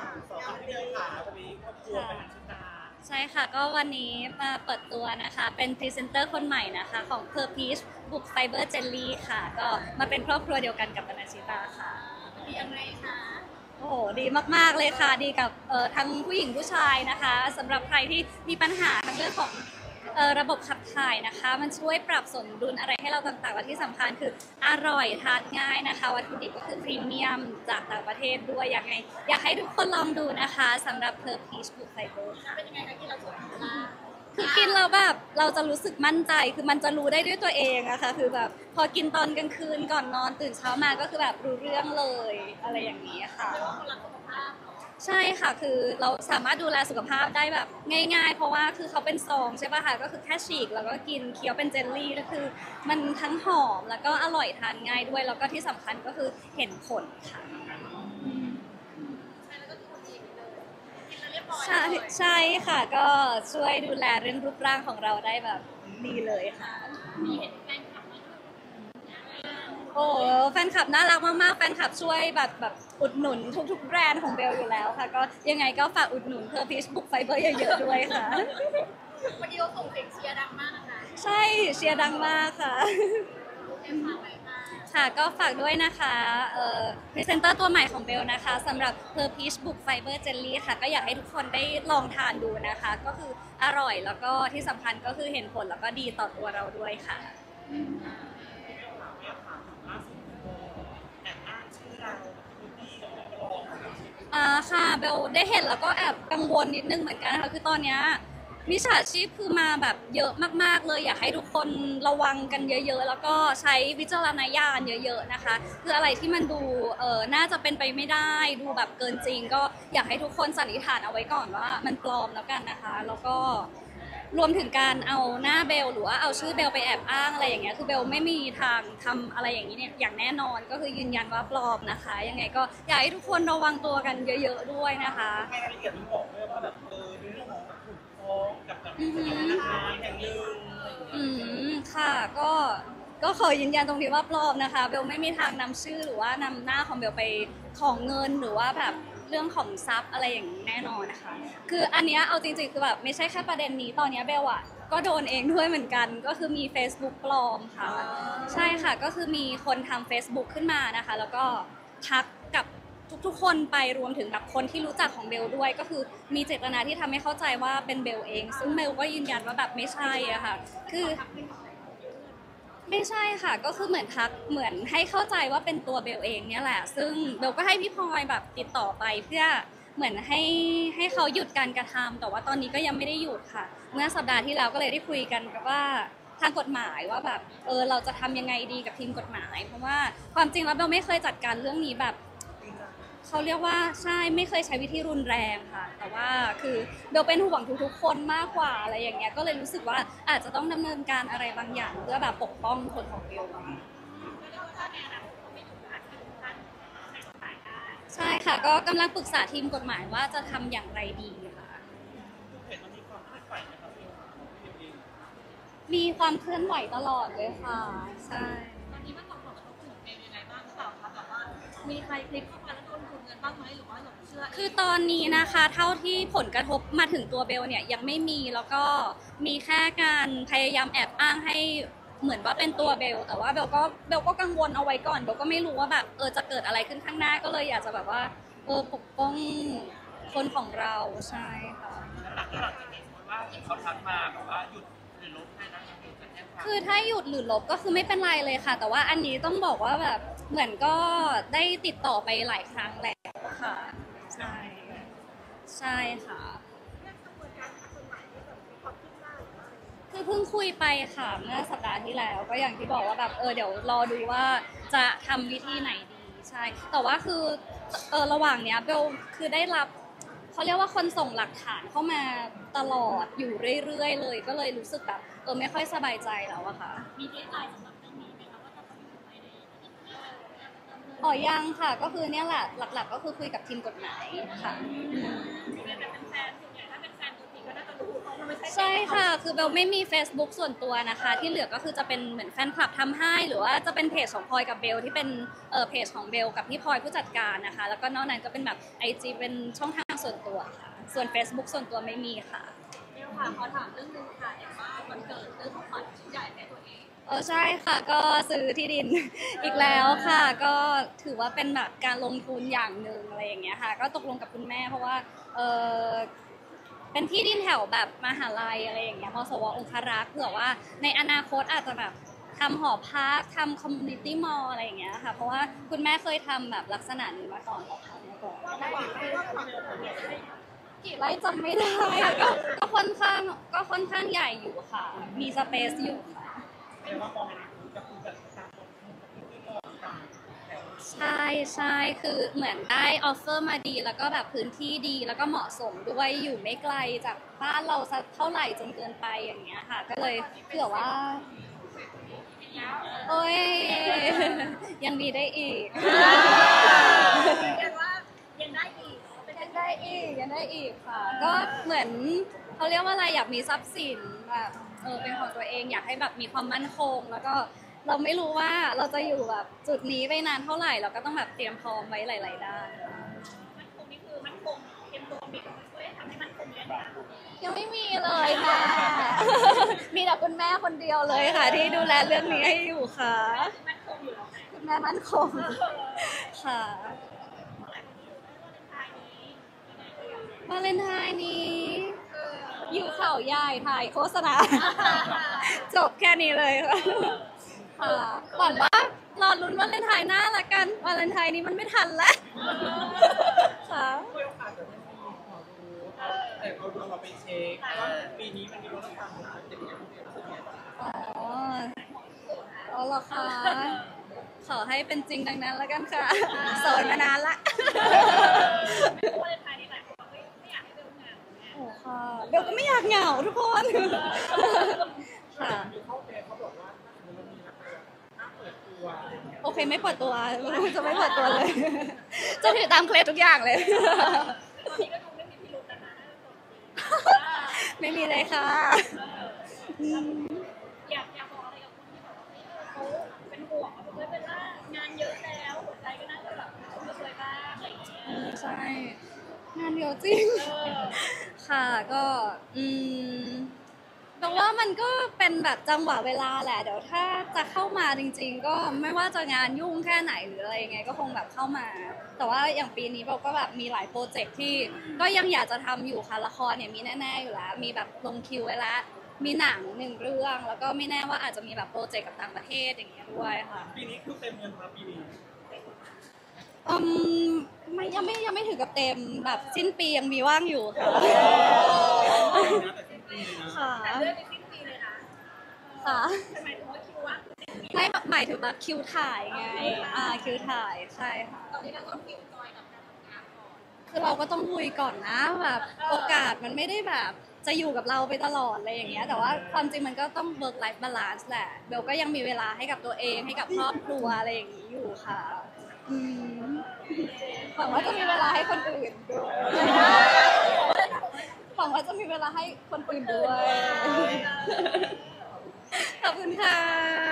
พี่เบลค่ะวันนี้ครอบครัวเป็นนักชิตาใช่ค่ะก็วันนี้มาเปิดตัวนะคะเป็นพรีเซนเตอร์คนใหม่นะคะของ Per Peach บุกไฟเบอร์เจลลี่ค่ะก็มาเป็นครอบครัวเดียวกันกับปนัญชิตาค่ะดียังไงคะโอ้โหดีมากๆเลยค่ะดีกับทั้งผู้หญิงผู้ชายนะคะสำหรับใครที่มีปัญหาทั้งเรื่องของระบบขับถ่ายนะคะมันช่วยปรับสมดุลอะไรให้เราต่างๆและที่สำคัญคืออร่อยทานง่ายนะคะวัตถุดิบก็คือพรีเมียมจากต่างประเทศด้วยอยากให้ทุกคนลองดูนะคะสำหรับ Per Peach บุกไฟเบอร์ค่ะเป็นยังไงคะกินเราสวยมากคือกินแล้วแบบเราจะรู้สึกมั่นใจคือมันจะรู้ได้ด้วยตัวเองอะค่ะคือแบบพอกินตอนกลางคืนก่อนนอนตื่นเช้ามาก็คือแบบรู้เรื่องเลยอะไรอย่างนี้ค่ะคนรักสุขภาพใช่ค่ะคือเราสามารถดูแลสุขภาพได้แบบง่ายๆเพราะว่าคือเขาเป็นซองใช่ป่ะคะก็คือแค่ฉีกแล้วก็กินเคี้ยวเป็นเจลลี่ก็คือมันทั้งหอมแล้วก็อร่อยทานง่ายด้วยแล้วก็ที่สำคัญก็คือเห็นผลค่ะใช่ใช่ค่ะก็ช่วยดูแลเรื่องรูปร่างของเราได้แบบดีเลยค่ะมีเห็นแฟนคลับไหมโอ้แฟนคลับน่ารักมากๆแฟนคลับช่วยแบบอุดหนุนทุกๆแบรนด์ของเบลอยู่แล้วค่ะก็ยังไงก็ฝากอุดหนุนเพอร์พีชบุกไฟเบอร์เยอะๆด้วยค่ะวันนี้เราส่งเสียงเชียร์ดังมากนะคะใช่เชียร์ดังมากค่ะเอ็มฝากไว้ค่ะค่ะก็ฝากด้วยนะคะพรีเซนเตอร์ตัวใหม่ของเบลนะคะสำหรับ Per Peach Book Fiber Jelly ค่ะก็อยากให้ทุกคนได้ลองทานดูนะคะก็คืออร่อยแล้วก็ที่สำคัญก็คือเห็นผลแล้วก็ดีต่อตัวเราด้วยค่ะค่ะเบลได้เห็นแล้วก็แอบกังวลนิดนึงเหมือนกันนะคะคือตอนนี้มิจฉาชีพคือมาแบบเยอะมากๆเลยอยากให้ทุกคนระวังกันเยอะๆแล้วก็ใช้วิจารณญาณเยอะๆนะคะคืออะไรที่มันดูน่าจะเป็นไปไม่ได้ดูแบบเกินจริงก็อยากให้ทุกคนสันนิษฐานเอาไว้ก่อนว่ามันปลอมแล้วกันนะคะแล้วก็รวมถึงการเอาหน้าเบลหรือว่าเอาชื่อเบลไปแอบอ้างอะไรอย่างเงี้ยคือเบลไม่มีทางทำอะไรอย่างนี้เนี่ยอย่างแน่นอนก็คือยืนยันว่าปลอมนะคะยังไงก็อยากให้ทุกคนระวังตัวกันเยอะๆด้วยนะคะให้รายละเอียดมันบอกด้วยว่าแบบเรื่องของแบบถูกฟ้องกับธนาคารแห่งหนึ่งค่ะก็ขอยืนยันตรงนี้ว่าปลอมนะคะเบลไม่มีทางนำชื่อหรือว่านำหน้าของเบลไปของเงินหรือว่าแบบเรื่องของทรัพย์อะไรอย่างนี้แน่นอนนะคะคืออันเนี้ยเอาจริงๆคือแบบไม่ใช่แค่ประเด็นนี้ตอนนี้เบลอะก็โดนเองด้วยเหมือนกันก็คือมี Facebook ปลอมค่ะใช่ค่ะก็คือมีคนทำ Facebook ขึ้นมานะคะแล้วก็ทักกับทุกๆคนไปรวมถึงแบบคนที่รู้จักของเบลด้วยก็คือมีเจตนาที่ทำให้เข้าใจว่าเป็นเบลเองซึ่งเบลก็ยืนยันว่าแบบไม่ใช่อะค่ะคือไม่ใช่ค่ะก็คือเหมือนทักเหมือนให้เข้าใจว่าเป็นตัวเบลเองเนี่ยแหละซึ่งเบลก็ให้พี่พลอยแบบติดต่อไปเพื่อเหมือนให้เขาหยุดการกระทำแต่ว่าตอนนี้ก็ยังไม่ได้หยุดค่ะเมื่อสัปดาห์ที่แล้วก็เลยได้คุยกันกับว่าทางกฎหมายว่าแบบเราจะทำยังไงดีกับทีมกฎหมายเพราะว่าความจริงแล้วเบลไม่เคยจัดการเรื่องนี้แบบเขาเรียกว่าใช่ไม่เคยใช้วิธีรุนแรงค่ะแต่ว่าคือเบลเป็นห่วงทุกๆคนมากกว่าอะไรอย่างเงี้ยก็เลยรู้สึกว่าอาจจะต้องดำเนินการอะไรบางอย่างเพื่อแบบปกป้องคนของเบลใช่ค่ะก็กำลังปรึกษาทีมกฎหมายว่าจะทำอย่างไรดีค่ะเห็นมันมีความเคลื่อนไหวนะครับมีความเคลื่อนไหวตลอดเลยค่ะใช่ตอนนี้มันส่งผลกระทบถึงเองยังไงบ้างหรือเปล่าคะแบบว่ามีใครคลิกเข้ามาแล้วโดนดูดเงินบ้างไหมหรือว่าหลงเชื่อคือตอนนี้นะคะเท่าที่ผลกระทบมาถึงตัวเบลเนี่ยยังไม่มีแล้วก็มีแค่การพยายามแอบอ้างให้เหมือนว่าเป็นตัวเบลแต่ว่าเบลก็กังวลเอาไว้ก่อนเบลก็ไม่รู้ว่าแบบจะเกิดอะไรขึ้นข้างหน้าก็เลยอยากจะแบบว่าปกป้องคนของเราใช่ค่ะหลังจากนี้ว่าเขาทักมาแบบว่าหยุดหรือลบให้นะคือถ้าหยุดหรือลบก็คือไม่เป็นไรเลยค่ะแต่ว่าอันนี้ต้องบอกว่าแบบเหมือนก็ได้ติดต่อไปหลายครั้งแล้วค่ะใช่ใช่ค่ะคือเพิ่งคุยไปค่ะเมื่อสัปดาห์ที่แล้วก็อย่างที่บอกว่าแบบเดี๋ยวรอดูว่าจะทำวิธีไหนดีใช่แต่ว่าคือระหว่างเนี้ยเบลคือได้รับเขาเรียกว่าคนส่งหลักฐานเข้ามาตลอดอยู่เรื่อยๆเลยก็เลยรู้สึกแบบไม่ค่อยสบายใจแล้วอะค่ะมีดีไลน์สำหรับเรื่องนี้ไหมคะว่าจะต้องอยู่ภายในยังค่ะก็คือเนี่ยแหละหลักๆก็คือคุยกับทีมกฎหมายค่ะเป็นแฟนส่วนใหญ่ถ้าเป็นแฟนตัวจริงก็น่าจะรู้เพราะว่ามันไม่ใช่ใช่ค่ะ คือเบลไม่มี Facebook ส่วนตัวนะคะ ที่เหลือก็คือจะเป็นเหมือนแฟนคลับทำให้ หรือว่าจะเป็นเพจของพลอยกับเบลที่เป็นเพจของเบลกับพี่พลอยผู้จัดการนะคะ แล้วก็นอกนั้นก็เป็นแบบ IG เป็นช่องทางส่วนตัวค่ะ ส่วน Facebook ส่วนตัวไม่มีค่ะเบลค่ะขอถามเรื่องนึงค่ะเห็นว่าวันเกิดเรื่องของขวัญชิ้นใหญ่ให้ตัวเองใช่ค่ะก็ซื้อที่ดิน อีกแล้วค่ะ ก็ถือว่าเป็นแบบการลงทุนอย่างหนึ่งอะไรอย่างเงี้ยค่ะ ก็ตกลงกับคุณแม่เพราะว่าเป็นที่ดินแถวแบบมหาลัยอะไรอย่างเงี้ยมสวองครักษ์เผื่อว่าในอนาคตอาจจะแบบทำหอพักทำคอมมูนิตี้มอลอะไรอย่างเงี้ยค่ะเพราะว่าคุณแม่เคยทำแบบลักษณะนี้มาก่อนหอพักมาก่อนกี่ไร่จำไม่ได้ก็ค่อนข้างใหญ่อยู่ค่ะ มีสเปซอยู่ค่ะแต่ว่ามองในนี้ก็คือแบบต่างคนที่ก็ต่างแต่ใช่คือเหมือนได้ออฟเฟอร์มาดีแล้วก็แบบพื้นที่ดีแล้วก็เหมาะสมด้วยอยู่ไม่ไกลจากบ้านเราสักเท่าไหร่จนเกินไปอย่างเงี้ยค่ะ ก็เลยเผื่อว่าโอ้ยยังดีได้อีกเรียกว่ายังได้อีกยังได้อีกค่ะ ก็เหมือนเขาเรียกว่าอะไรอยากมีทรัพย์สินแบบเป็นของตัวเองอยากให้แบบมีความมั่นคง แล้วก็เราไม่รู้ว่าเราจะอยู่แบบจุดนี้ไปนานเท่าไหร่เราก็ต้องแบบเตรียมพร้อมไว้หลายๆด้านมันคงนี่คือมันคงเตรียมตัวมีคนช่วยทำให้มันคงเลยค่ะยังไม่มีเลยค่ะ มีแต่คุณแม่คนเดียวเลยค่ะ ที่ดูแลเรื่องนี้ให้อยู่ค่ะมันคงอยู่แล้วไงคุณแม่มั่นคงค่ะวาเลนไทน์นี้อยู่เขาใหญ่ถ่ายโฆษณา จบแค่นี้เลยค่ะหวังว่ารอลุ้นวาเลนไทน์หน้าละกันวาเลนไทน์นี้มันไม่ทันแล้วค่ะคุยโอกาสจะไม่มีขอรู้แต่เขาดูเราไปเช็คว่าปีนี้มันมีรถต่างๆจะมีอะไรที่เป็นยังไงบ้างอ๋อเหรอคะขอให้เป็นจริงดังนั้นแล้วกันค่ะโสดมานานละวาเลนไทน์นี่หลายคนไม่อยากให้เบลเหงาไงโอ้ค่ะเบลก็ไม่อยากเหงาทุกคน ค่ะมีเข้าเฟซเขาบอกว่ามันมีนักเปิดตัวอะไรอย่างเงี้ยโอเคไม่เปิดตัวจะไม่เปิดตัวเลย จะถือตามเคล็ดทุกอย่างเลยตอนนี้ก็ดูไม่มีพิรุธนะคะไม่มีเลยค่ะอยากบอกอะไรกับคนที่แบบว่าเขาเป็นห่วงเขาเป็นว่างานเยอะแล้วหัวใจก็น่าจะแบบเคยบ้างอะไรอย่างเงี้ยใช่ งานเยอะจริง ค่ะก็แต่ว่ามันก็เป็นแบบจังหวะเวลาแหละเดี๋ยวถ้าจะเข้ามาจริง ๆ ก็ไม่ว่าจะงานยุ่งแค่ไหนหรืออะไรยังไงก็คงแบบเข้ามา แต่ว่าอย่างปีนี้เราก็แบบมีหลายโปรเจกต์ที่ก็ยังอยากจะทำอยู่ค่ะละครเนี่ยมีแน่ๆอยู่แล้ว มีแบบลงคิวไว้แล้วมีหนัง1 เรื่อง แล้วก็ไม่แน่ว่าอาจจะมีแบบโปรเจกต์กับต่างประเทศอย่างเงี้ยด้วยค่ะปีนี้คือเต็มเงินมาปีนี้ไม่ยังไม่ถึงกับเต็มแบบสิ้นปียังมีว่างอยู่ค่ะนะแต่สิ้นปีนะค่ะแต่เรื่องในสิ้นปีเลยนะค่ะทำไมถึงว่าคิวว่าไม่หมายถึงแบบคิวถ่ายไงคิวถ่ายใช่ค่ะตอนนี้เราต้องคิวจอยกับการทำงานก่อนคือเราก็ต้องคุยก่อนนะแบบโอกาสมันไม่ได้แบบจะอยู่กับเราไปตลอดอะไรอย่างเงี้ยแต่ว่าความจริงมันก็ต้อง work life balance แหละเบลก็ยังมีเวลาให้กับตัวเองให้กับครอบครัวอะไรอย่างงี้อยู่ค่ะหวังว่าจะมีเวลาให้คนอื่นด้วยหวังว่าจะมีเวลาให้คนอื่นด้วยขอบคุณค่ะ